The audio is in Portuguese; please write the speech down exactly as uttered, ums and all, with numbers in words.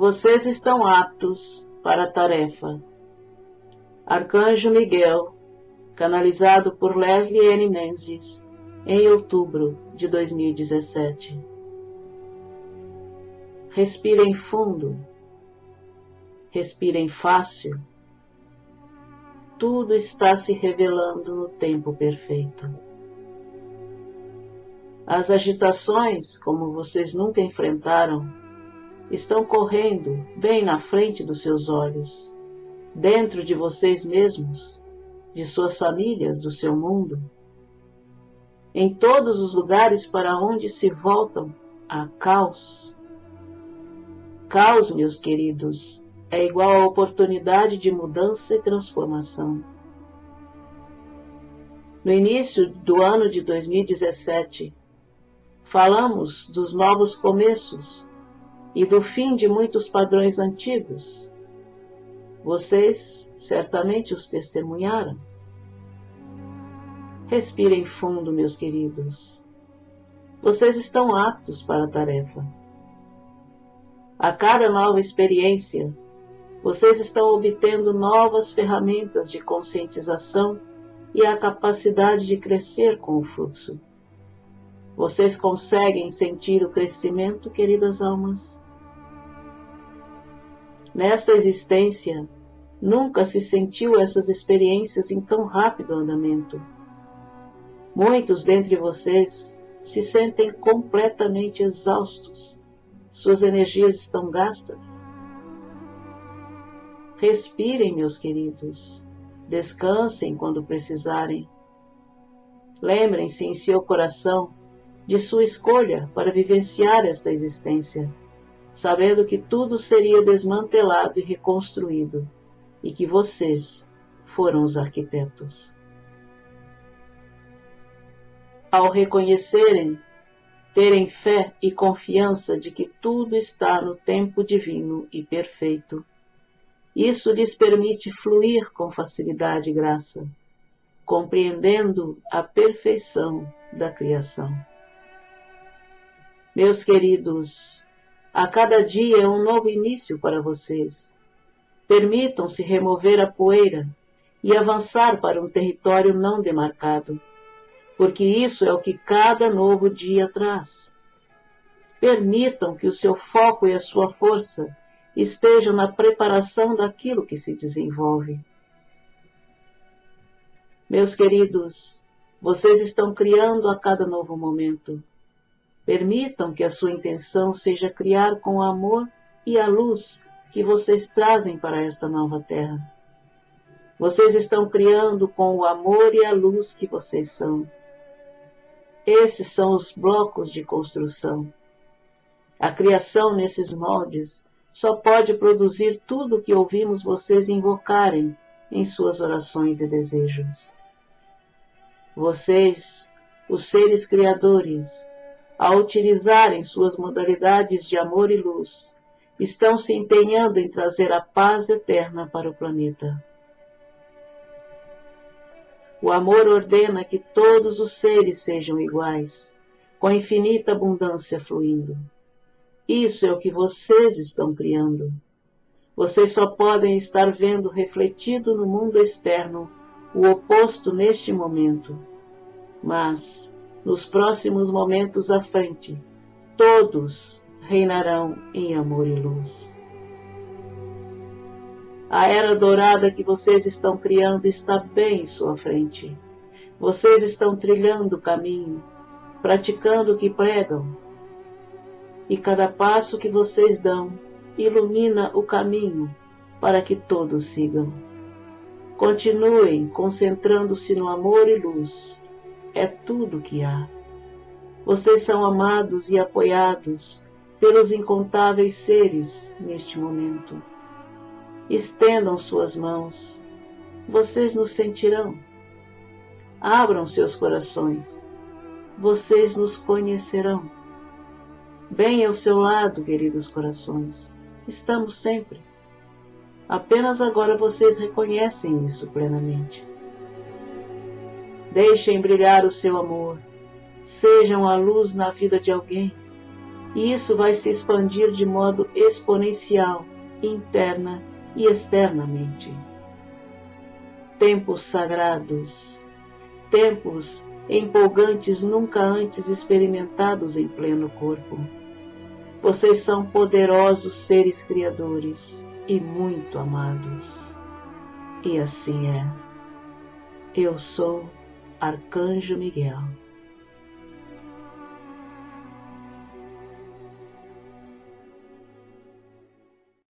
Vocês estão aptos para a tarefa. Arcanjo Miguel, canalizado por Leslie N. Menzies, em outubro de dois mil e dezessete. Respirem fundo. Respirem fácil. Tudo está se revelando no tempo perfeito. As agitações, como vocês nunca enfrentaram, estão correndo bem na frente dos seus olhos, dentro de vocês mesmos, de suas famílias, do seu mundo. Em todos os lugares para onde se voltam, há caos. Caos, meus queridos, é igual a oportunidade de mudança e transformação. No início do ano de dois mil e dezessete, falamos dos novos começos e do fim de muitos padrões antigos. Vocês certamente os testemunharam. Respirem fundo, meus queridos. Vocês estão aptos para a tarefa. A cada nova experiência, vocês estão obtendo novas ferramentas de conscientização e a capacidade de crescer com o fluxo. Vocês conseguem sentir o crescimento, queridas almas? Nesta existência, nunca se sentiu essas experiências em tão rápido andamento. Muitos dentre vocês se sentem completamente exaustos. Suas energias estão gastas. Respirem, meus queridos. Descansem quando precisarem. Lembrem-se em seu coração de sua escolha para vivenciar esta existência, sabendo que tudo seria desmantelado e reconstruído, e que vocês foram os arquitetos. Ao reconhecerem, terem fé e confiança de que tudo está no tempo divino e perfeito, isso lhes permite fluir com facilidade e graça, compreendendo a perfeição da criação. Meus queridos, a cada dia é um novo início para vocês. Permitam-se remover a poeira e avançar para um território não demarcado, porque isso é o que cada novo dia traz. Permitam que o seu foco e a sua força estejam na preparação daquilo que se desenvolve. Meus queridos, vocês estão criando a cada novo momento. Permitam que a sua intenção seja criar com o amor e a luz que vocês trazem para esta nova terra. Vocês estão criando com o amor e a luz que vocês são. Esses são os blocos de construção. A criação nesses moldes só pode produzir tudo o que ouvimos vocês invocarem em suas orações e desejos. Vocês, os seres criadores, ao utilizarem suas modalidades de amor e luz, estão se empenhando em trazer a paz eterna para o planeta. O amor ordena que todos os seres sejam iguais, com infinita abundância fluindo. Isso é o que vocês estão criando. Vocês só podem estar vendo refletido no mundo externo o oposto neste momento. Mas, nos próximos momentos à frente, todos reinarão em amor e luz. A era dourada que vocês estão criando está bem em sua frente. Vocês estão trilhando o caminho, praticando o que pregam. E cada passo que vocês dão ilumina o caminho para que todos sigam. Continuem concentrando-se no amor e luz. É tudo que há. Vocês são amados e apoiados pelos incontáveis seres neste momento. Estendam suas mãos. Vocês nos sentirão. Abram seus corações. Vocês nos conhecerão. Bem ao seu lado, queridos corações. Estamos sempre. Apenas agora vocês reconhecem isso plenamente. Deixem brilhar o seu amor. Sejam a luz na vida de alguém. e isso vai se expandir de modo exponencial, interna e externamente. Tempos sagrados, tempos empolgantes nunca antes experimentados em pleno corpo. Vocês são poderosos seres criadores e muito amados. E assim é. Eu sou Arcanjo Miguel.